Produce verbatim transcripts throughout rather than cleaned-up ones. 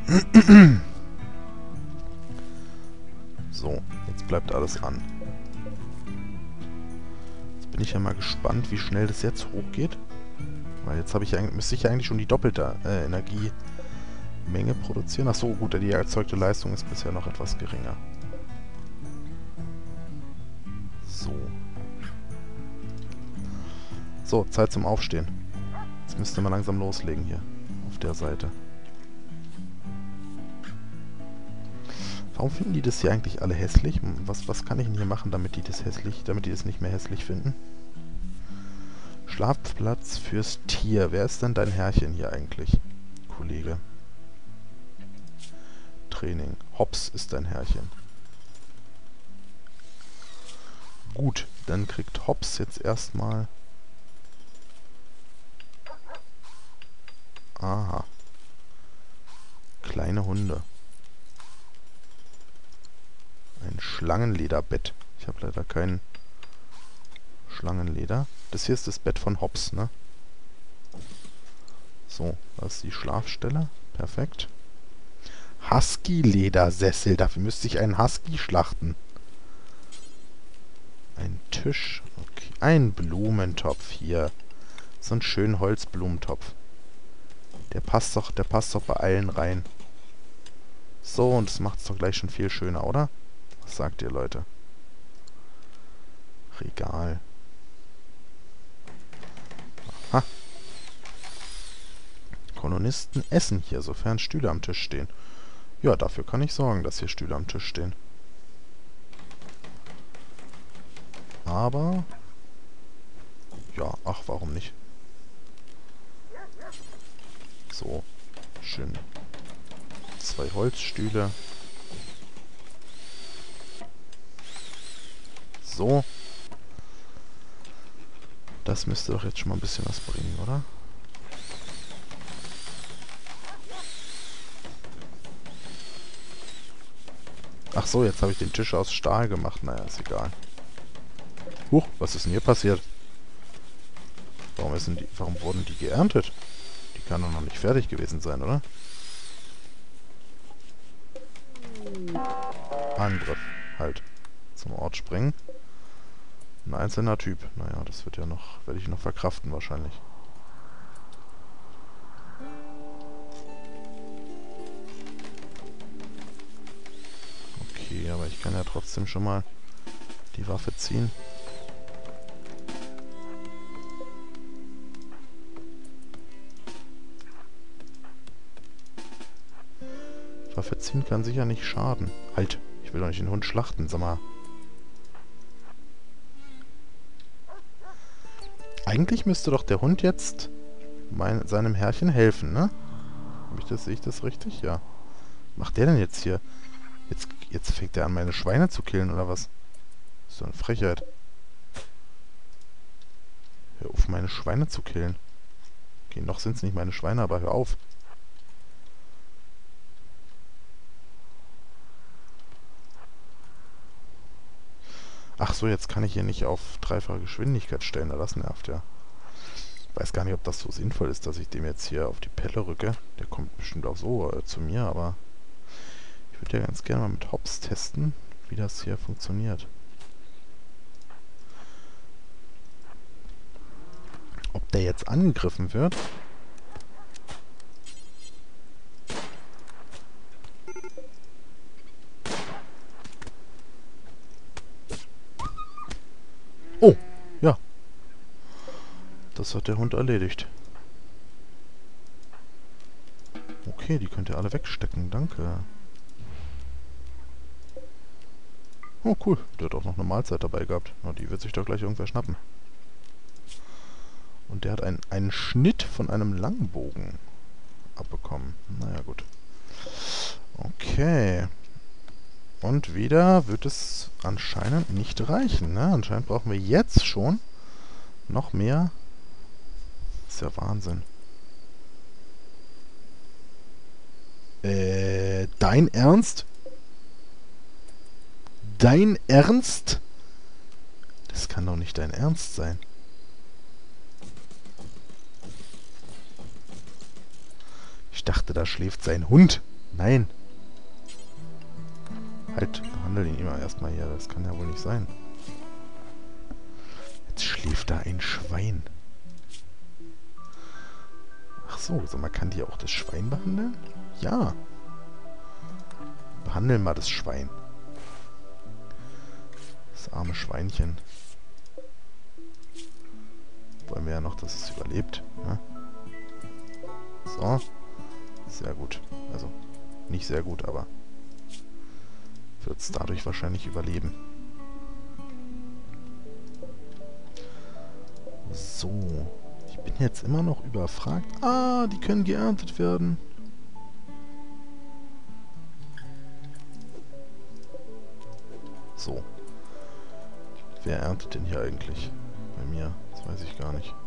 So, jetzt bleibt alles an. Jetzt bin ich ja mal gespannt, wie schnell das jetzt hochgeht. Weil jetzt habe ich ja, müsste ich ja eigentlich schon die doppelte äh, Energiemenge produzieren. Achso, gut, die erzeugte Leistung ist bisher noch etwas geringer. So. So, Zeit zum Aufstehen. Jetzt müsste man langsam loslegen hier. Auf der Seite. Warum finden die das hier eigentlich alle hässlich? Was, was kann ich denn hier machen, damit die das hässlich, damit die das nicht mehr hässlich finden? Schlafplatz fürs Tier. Wer ist denn dein Herrchen hier eigentlich, Kollege? Training. Hops ist dein Herrchen. Gut, dann kriegt Hops jetzt erstmal... Aha. Kleine Hunde. Ein Schlangenlederbett. Ich habe leider kein Schlangenleder. Das hier ist das Bett von Hops, ne? So, das ist die Schlafstelle. Perfekt. Husky-Ledersessel. Dafür müsste ich einen Husky schlachten. Ein Tisch. Okay. Ein Blumentopf hier. So ein schönen Holzblumentopf. Der passt doch, der passt doch bei allen rein. So, und das macht es doch gleich schon viel schöner, oder? Was sagt ihr, Leute? Regal. Aha. Kolonisten essen hier, sofern Stühle am Tisch stehen. Ja, dafür kann ich sorgen, dass hier Stühle am Tisch stehen. Aber... Ja, ach, warum nicht? So, schön. Zwei Holzstühle. So. Das müsste doch jetzt schon mal ein bisschen was bringen, oder? Ach so, jetzt habe ich den Tisch aus Stahl gemacht. Naja, ist egal. Huch, was ist denn hier passiert? Warum, ist denn die, warum wurden die geerntet? Die kann doch noch nicht fertig gewesen sein, oder? Angriff. Halt. Zum Ort springen. Ein einzelner Typ. Naja, das wird ja noch... werde ich noch verkraften wahrscheinlich. Okay, aber ich kann ja trotzdem schon mal die Waffe ziehen. Waffe ziehen kann sicher nicht schaden. Halt, ich will doch nicht den Hund schlachten, sag mal. Eigentlich müsste doch der Hund jetzt mein, seinem Herrchen helfen, ne? Hab ich das, sehe ich das richtig? Ja. Was macht der denn jetzt hier? Jetzt, jetzt fängt er an, meine Schweine zu killen, oder was? Das ist doch eine Frechheit. Hör auf, meine Schweine zu killen. Okay, noch sind es nicht meine Schweine, aber hör auf. Ach so, jetzt kann ich hier nicht auf dreifache Geschwindigkeit stellen. Das nervt ja. Ich weiß gar nicht, ob das so sinnvoll ist, dass ich dem jetzt hier auf die Pelle rücke. Der kommt bestimmt auch so äh, zu mir, aber ich würde ja ganz gerne mal mit Hops testen, wie das hier funktioniert. Ob der jetzt angegriffen wird? Oh, ja. Das hat der Hund erledigt. Okay, die könnt ihr alle wegstecken, danke. Oh, cool. Der hat auch noch eine Mahlzeit dabei gehabt. Na, die wird sich doch gleich irgendwer schnappen. Und der hat einen, einen Schnitt von einem Langbogen abbekommen. Naja, gut. Okay. Und wieder wird es anscheinend nicht reichen, ne? Anscheinend brauchen wir jetzt schon noch mehr. Ist ja Wahnsinn. Äh, dein Ernst? Dein Ernst? Das kann doch nicht dein Ernst sein. Ich dachte, da schläft sein Hund. Nein! Halt, behandle ihn immer erstmal hier. Das kann ja wohl nicht sein. Jetzt schläft da ein Schwein. Ach so, so man kann die auch das Schwein behandeln? Ja. Behandeln mal das Schwein. Das arme Schweinchen. Wollen wir ja noch, dass es überlebt. Ne? So. Sehr gut. Also, nicht sehr gut, aber wird es dadurch wahrscheinlich überleben. So. Ich bin jetzt immer noch überfragt. Ah, die können geerntet werden. So. Wer erntet denn hier eigentlich? Bei mir? Das weiß ich gar nicht.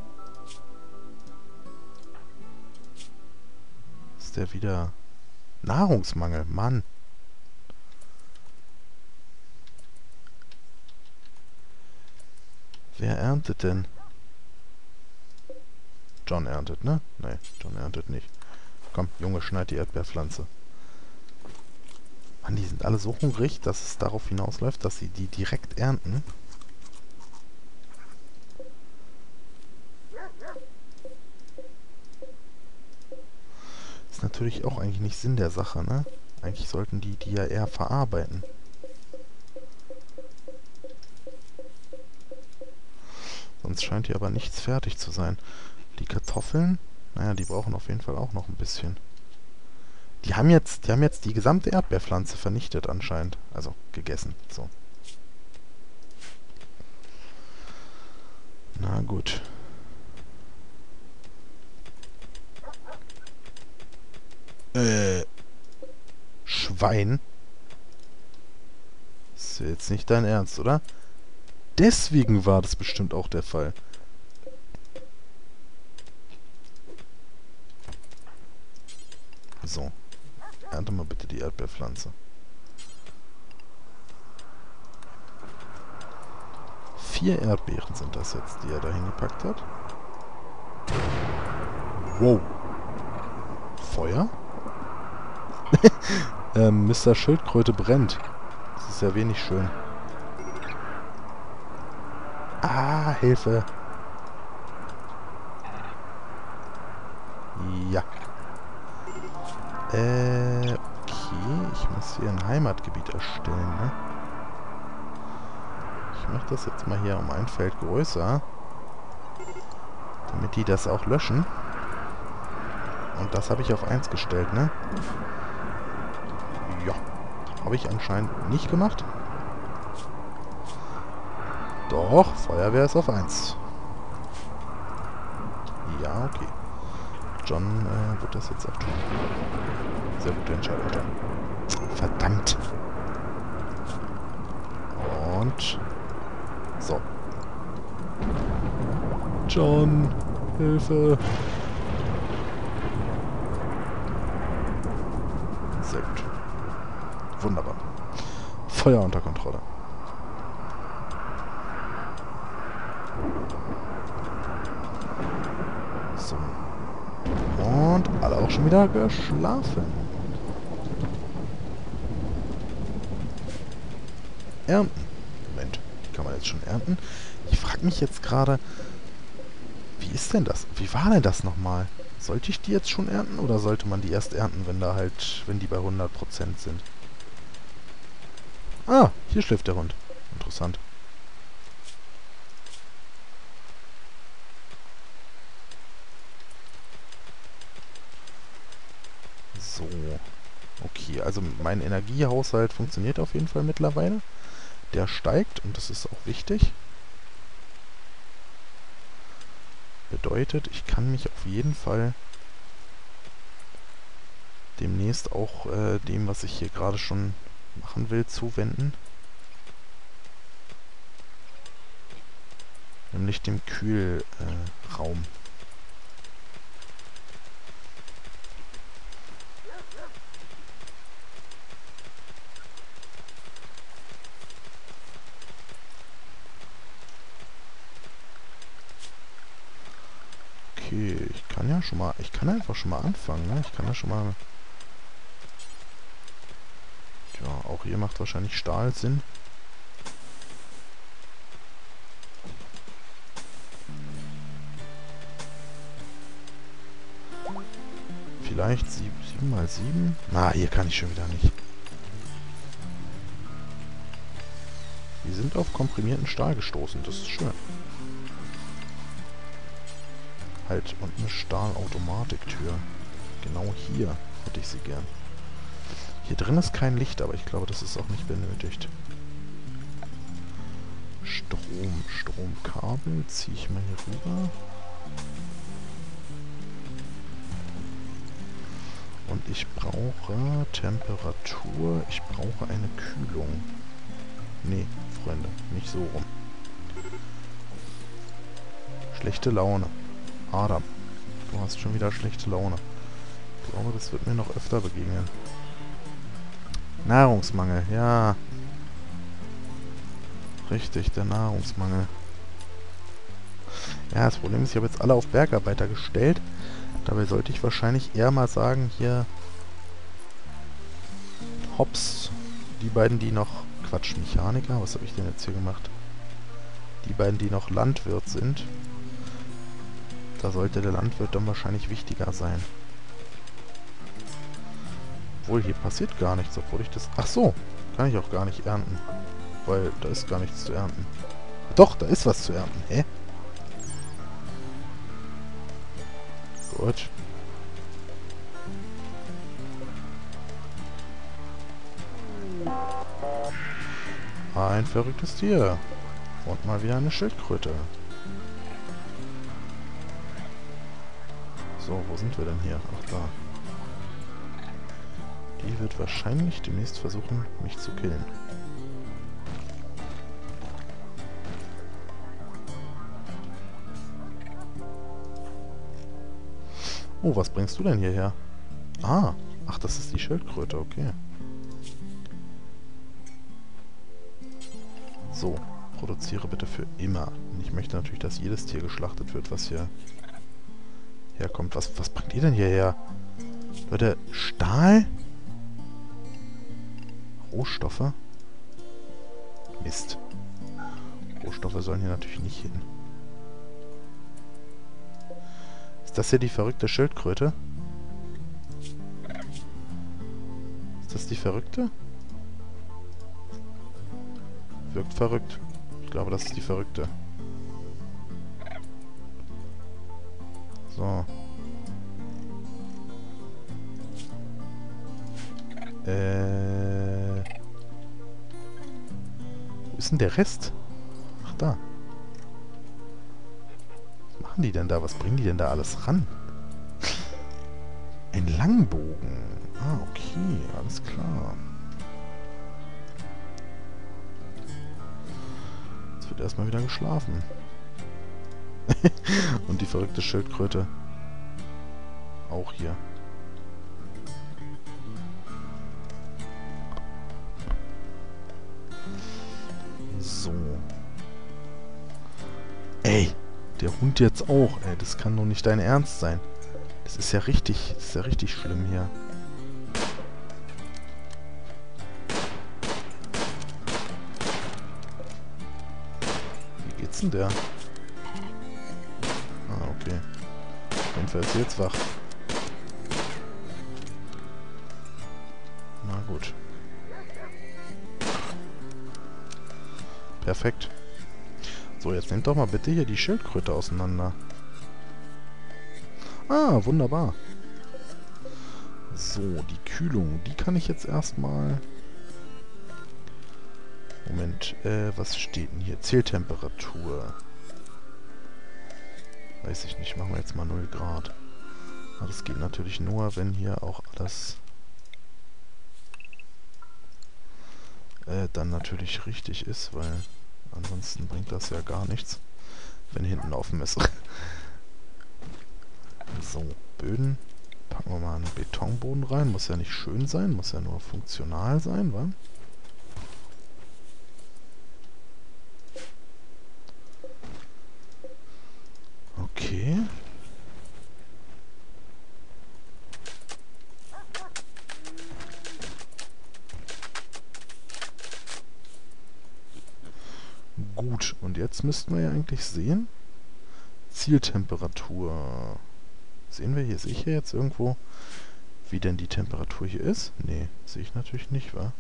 Ist der wieder... Nahrungsmangel, Mann. Wer erntet denn? John erntet, ne? Nee, John erntet nicht. Komm, Junge, schneid die Erdbeerpflanze. Mann, die sind alle so hungrig, dass es darauf hinausläuft, dass sie die direkt ernten. Ist natürlich auch eigentlich nicht Sinn der Sache, ne? Eigentlich sollten die die ja eher verarbeiten. Sonst scheint hier aber nichts fertig zu sein. Die Kartoffeln, naja, die brauchen auf jeden Fall auch noch ein bisschen. Die haben jetzt, die haben jetzt die gesamte Erdbeerpflanze vernichtet anscheinend. Also gegessen, so. Na gut. Äh. Schwein? Ist jetzt nicht dein Ernst, oder? Deswegen war das bestimmt auch der Fall. So. Ernte mal bitte die Erdbeerpflanze. Vier Erdbeeren sind das jetzt, die er da hingepackt hat. Wow. Feuer? ähm, Mister Schildkröte brennt. Das ist ja wenig schön. Ah, Hilfe. Ja. Äh, okay. Ich muss hier ein Heimatgebiet erstellen, ne? Ich mache das jetzt mal hier um ein Feld größer. Damit die das auch löschen. Und das habe ich auf eins gestellt, ne? Ja. Habe ich anscheinend nicht gemacht. Doch, Feuerwehr ist auf eins. Ja, okay. John äh, wird das jetzt auch tun. Sehr gute Entscheidung, John. Verdammt. Und... So. John, Hilfe. Sehr gut. Wunderbar. Feuer unter Kontrolle. So. Und alle auch schon wieder geschlafen. Ernten. Moment, die kann man jetzt schon ernten? Ich frage mich jetzt gerade, wie ist denn das? Wie war denn das nochmal? Sollte ich die jetzt schon ernten oder sollte man die erst ernten, wenn da halt, wenn die bei hundert Prozent sind? Ah, hier schläft der Hund. Interessant. So. Okay, also mein Energiehaushalt funktioniert auf jeden Fall mittlerweile. Der steigt und das ist auch wichtig. Bedeutet, ich kann mich auf jeden Fall demnächst auch äh, dem, was ich hier gerade schon machen will, zuwenden. Nämlich dem Kühlraum. Äh, Okay, ich kann ja schon mal, ich kann einfach schon mal anfangen, ne? Ich kann ja schon mal Ja, auch hier macht wahrscheinlich Stahl Sinn. Vielleicht sieben mal sieben? Na, hier kann ich schon wieder nicht. Wir sind auf komprimierten Stahl gestoßen, das ist schön. Halt, und eine Stahlautomatiktür. Genau hier hätte ich sie gern. Hier drin ist kein Licht, aber ich glaube, das ist auch nicht benötigt. Strom, Stromkabel ziehe ich mal hier rüber. Und ich brauche Temperatur, ich brauche eine Kühlung. Nee, Freunde, nicht so rum. Schlechte Laune. Adam, du hast schon wieder schlechte Laune. Ich glaube, das wird mir noch öfter begegnen. Nahrungsmangel, ja. Richtig, der Nahrungsmangel. Ja, das Problem ist, ich habe jetzt alle auf Bergarbeiter gestellt. Dabei sollte ich wahrscheinlich eher mal sagen, hier Hops, die beiden, die noch... Quatsch, Mechaniker, was habe ich denn jetzt hier gemacht? Die beiden, die noch Landwirt sind. Da sollte der Landwirt dann wahrscheinlich wichtiger sein. Obwohl, hier passiert gar nichts, obwohl ich das... Ach so, kann ich auch gar nicht ernten. Weil da ist gar nichts zu ernten. Doch, da ist was zu ernten. Hä? Gut. Ein verrücktes Tier. Und mal wieder eine Schildkröte. So, wo sind wir denn hier? Ach, da. Die wird wahrscheinlich demnächst versuchen, mich zu killen. Oh, was bringst du denn hierher? Ah, ach, das ist die Schildkröte, okay. So, produziere bitte für immer. Und ich möchte natürlich, dass jedes Tier geschlachtet wird, was hier herkommt. Was, was bringt ihr denn hierher? Leute, Stahl? Rohstoffe? Mist. Rohstoffe sollen hier natürlich nicht hin. Ist das hier die verrückte Schildkröte? Ist das die verrückte? Wirkt verrückt. Ich glaube, das ist die verrückte. So. Äh. Wo ist denn der Rest? Ach, da. Was machen die denn da? Was bringen die denn da alles ran? Ein Langbogen. Ah, okay. Alles klar. Jetzt wird erstmal wieder geschlafen. Und die verrückte Schildkröte. Auch hier. So. Ey, der Hund jetzt auch. Ey, das kann doch nicht dein Ernst sein. Das ist ja richtig, das ist ja richtig schlimm hier. Wie geht's denn der? Ah, okay. Auf jeden Fall ist er jetzt wach. Na gut. Perfekt. So, jetzt nehmt doch mal bitte hier die Schildkröte auseinander. Ah, wunderbar. So, die Kühlung, die kann ich jetzt erstmal... Moment, äh, was steht denn hier? Zähltemperatur. Weiß ich nicht, machen wir jetzt mal null Grad. Aber das geht natürlich nur, wenn hier auch alles... Äh, dann natürlich richtig ist, weil ansonsten bringt das ja gar nichts, wenn hinten offen ist. So, Böden. Packen wir mal einen Betonboden rein. Muss ja nicht schön sein, muss ja nur funktional sein, wa? Okay. Gut, und jetzt müssten wir ja eigentlich sehen, Zieltemperatur. Sehen wir hier, sehe ich hier jetzt irgendwo, wie denn die Temperatur hier ist? Nee, sehe ich natürlich nicht, wa?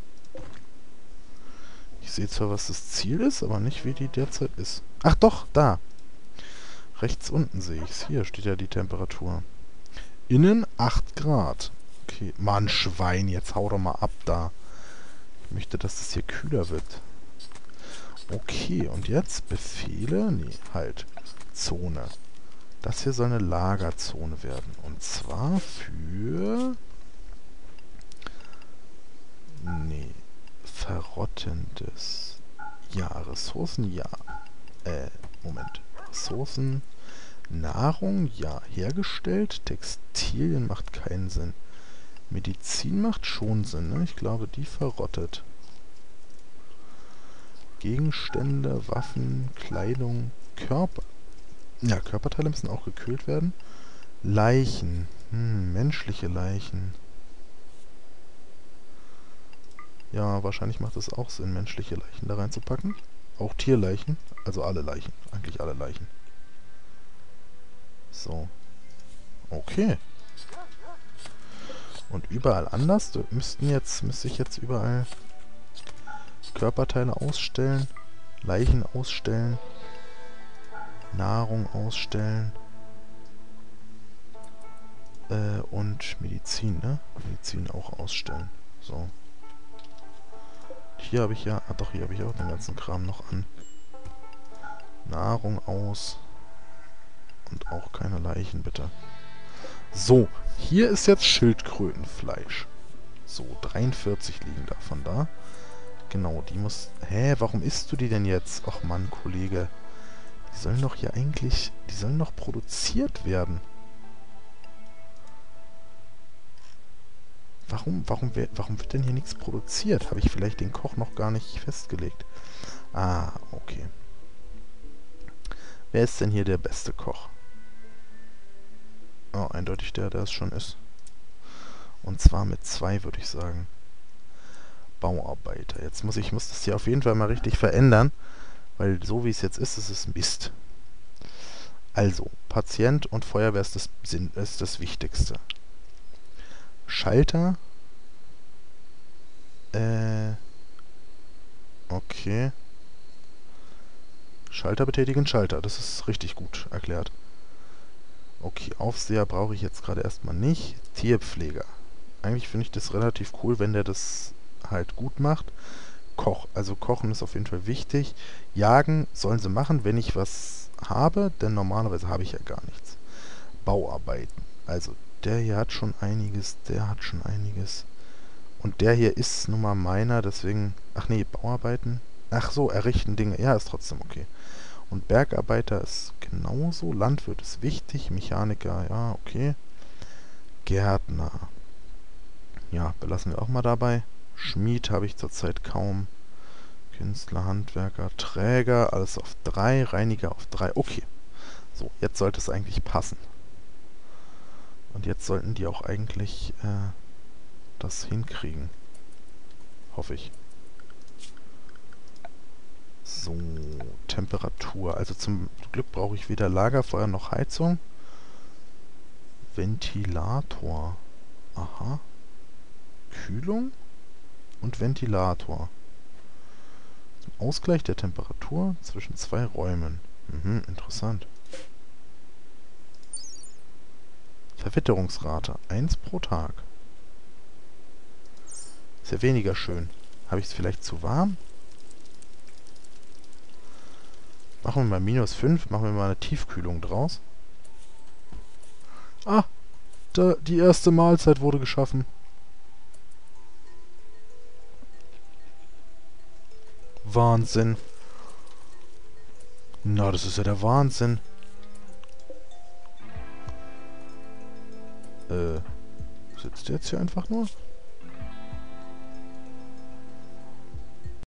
Ich sehe zwar, was das Ziel ist, aber nicht, wie die derzeit ist. Ach doch, da. Rechts unten sehe ich es. Hier steht ja die Temperatur. Innen acht Grad. Okay, Mann, Schwein, jetzt hau doch mal ab da. Ich möchte, dass es hier kühler wird. Okay, und jetzt Befehle? Nee, halt. Zone. Das hier soll eine Lagerzone werden. Und zwar für... Nee. Verrottendes. Ja, Ressourcen, ja. Äh, Moment. Ressourcen, Nahrung, ja. Hergestellt. Textilien macht keinen Sinn. Medizin macht schon Sinn, ne? Ich glaube, die verrottet. Gegenstände, Waffen, Kleidung, Körper. Ja, Körperteile müssen auch gekühlt werden. Leichen. Hm, menschliche Leichen. Ja, wahrscheinlich macht es auch Sinn, menschliche Leichen da reinzupacken. Auch Tierleichen. Also alle Leichen. Eigentlich alle Leichen. So. Okay. Und überall anders. Da müssten jetzt, müsste ich jetzt überall Körperteile ausstellen. Leichen ausstellen. Nahrung ausstellen. Äh, und Medizin, ne? Medizin auch ausstellen. So. Hier habe ich ja... Ah doch, hier habe ich auch den ganzen Kram noch an. Nahrung aus. Und auch keine Leichen, bitte. So, hier ist jetzt Schildkrötenfleisch. So, dreiundvierzig liegen davon da. Genau, die muss... Hä, warum isst du die denn jetzt? Och Mann, Kollege. Die sollen doch hier eigentlich... Die sollen doch produziert werden. Warum, warum, warum wird denn hier nichts produziert? Habe ich vielleicht den Koch noch gar nicht festgelegt? Ah, okay. Wer ist denn hier der beste Koch? Oh, eindeutig der, der es schon ist. Und zwar mit zwei, würde ich sagen. Bauarbeiter. Jetzt muss ich muss das hier auf jeden Fall mal richtig verändern, weil so wie es jetzt ist, ist es Mist. Also, Patient und Feuerwehr ist das, ist das Wichtigste. Schalter. Äh. Okay. Schalter betätigen, Schalter. Das ist richtig gut erklärt. Okay, Aufseher brauche ich jetzt gerade erstmal nicht. Tierpfleger. Eigentlich finde ich das relativ cool, wenn der das halt gut macht. Koch. Also Kochen ist auf jeden Fall wichtig. Jagen sollen sie machen, wenn ich was habe, denn normalerweise habe ich ja gar nichts. Bauarbeiten. Also der hier hat schon einiges, der hat schon einiges. Und der hier ist nun mal meiner, deswegen... Ach nee, Bauarbeiten. Ach so, errichten Dinge. Ja, ist trotzdem okay. Und Bergarbeiter ist genauso. Landwirt ist wichtig. Mechaniker, ja, okay. Gärtner. Ja, belassen wir auch mal dabei. Schmied habe ich zurzeit kaum. Künstler, Handwerker, Träger, alles auf drei. Reiniger auf drei. Okay. So, jetzt sollte es eigentlich passen. Und jetzt sollten die auch eigentlich äh, das hinkriegen. Hoffe ich. So, Temperatur. Also zum Glück brauche ich weder Lagerfeuer noch Heizung. Ventilator. Aha. Kühlung und Ventilator. Zum Ausgleich der Temperatur zwischen zwei Räumen. Mhm, interessant. Verwitterungsrate. eins pro Tag. Ist ja weniger schön. Habe ich es vielleicht zu warm? Machen wir mal minus fünf. Machen wir mal eine Tiefkühlung draus. Ah! Da, die erste Mahlzeit wurde geschaffen. Wahnsinn. Na, das ist ja der Wahnsinn. Äh, sitzt der jetzt hier einfach nur?